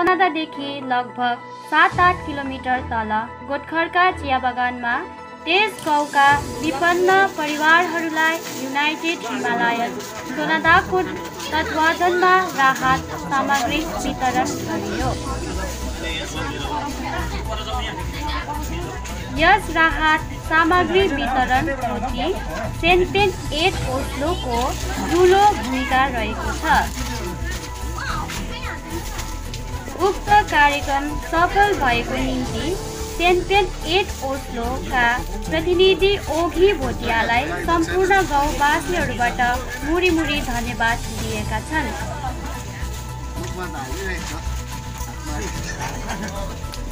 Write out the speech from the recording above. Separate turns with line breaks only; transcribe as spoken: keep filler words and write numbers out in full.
सोनादादेखि लगभग सात आठ किलोमिटर तल गोटखरका चिया बगानमा त्यस गाउँका विपन्न परिवारहरूलाई युनाइटेड हिमालयन सोनादाको तत्वावधानमा राहत सामग्री वितरण गरियो। यस राहत सामग्री वितरण प्रति सेन्पेन एट ओस्लोको ठुलो भूमिका रहेको छ। उक्त कार्यक्रम सफल भएको निम्ति सेन्पेन एट ओस्लोका प्रतिनिधि ओघी भोटियालाई सम्पूर्ण गाउँवासीहरूबाट मुरी मुरी धन्यवाद दिएका छन्।